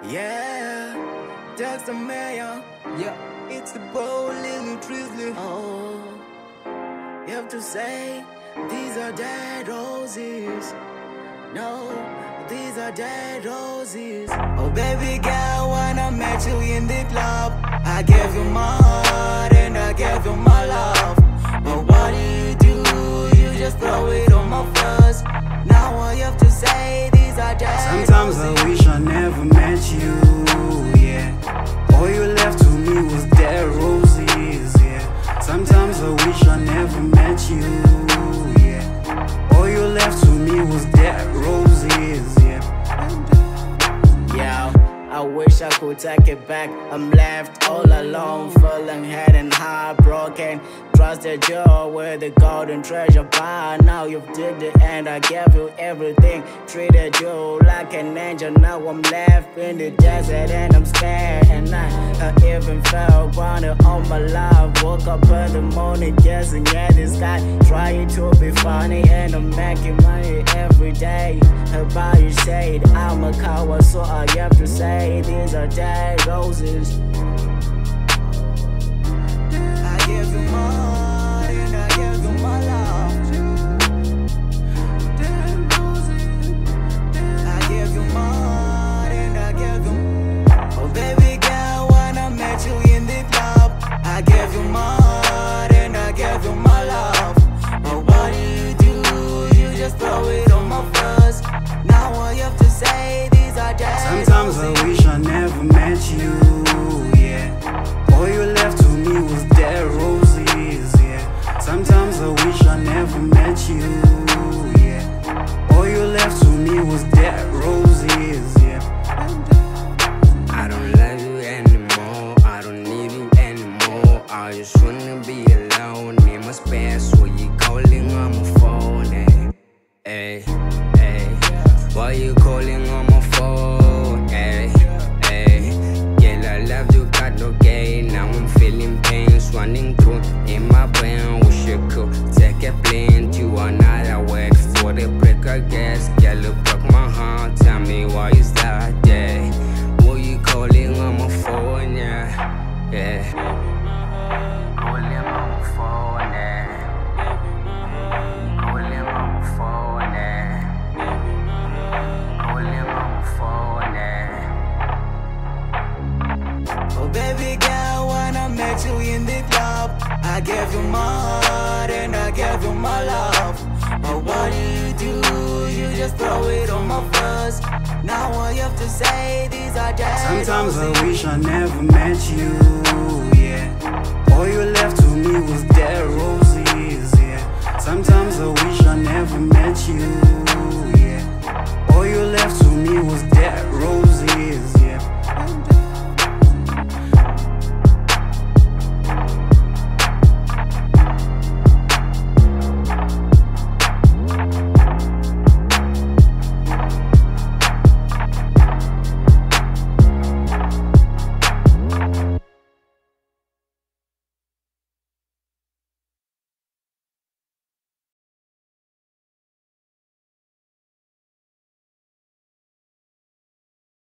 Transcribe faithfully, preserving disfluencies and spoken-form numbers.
Yeah, that's the mayor. Yeah, It's the bold little drizzly. Oh, you have to say these are dead roses. No, these are dead roses. Oh, baby girl, when I met you in the club, I gave you my heart and I gave you my love. But what do you do? You just throw it on my face. Now all you have to say, these are dead Sometimes roses. I wish I never met you, yeah. All you left to me was dead roses, yeah. Sometimes I wish I never met you, yeah. All you left to me was dead roses, yeah. Yeah, I wish I could take it back. I'm left all alone, feeling head and heartbroken. Trusted you with the golden treasure, but now you've did it and I gave you everything. Treated you like an angel, now I'm left in the desert and I'm scared. And I, I even felt grounded on my love. Woke up in the morning, guessing at the sky, trying to be funny and I'm making money every day. About your shade, I'm a coward, so I have to say these are dead roses. I give you my heart and I give you my love. Dead roses. I give you my heart and I give you. Oh, baby girl, when I met you in the club, I gave you my heart and I gave you my love. But what do you do? You just throw it on my face. Now all you have to say, these are dead Sometimes roses. I wish I never met you, yeah. All you left to me was dead roses, yeah. Sometimes I wish I never met you, yeah. All you left to me was dead roses, yeah. I don't love you anymore, I don't need you anymore. I just wanna be alone, it must pass, so you calling on my phone, eh? Hey, hey, why you calling on my phone, eh? Hey, yeah, I love you, got no gain. Now I'm feeling pain, running through in my brain. Wish you could take a plane to another work for the break of gas. Girl, you broke my heart, tell me why is that, yeah? Why you calling on my phone, yeah? Yeah, calling on my phone, yeah. Calling on my phone, yeah. Calling on my phone, yeah. Oh, baby girl, when I met you in the club, I gave you my heart and I gave you my love. But what do you do? You just throw it on my face. Now all you have to say, these are dead Sometimes roses. I wish I never met you, yeah. All you left to me was dead roses, yeah. Sometimes I wish I never met you,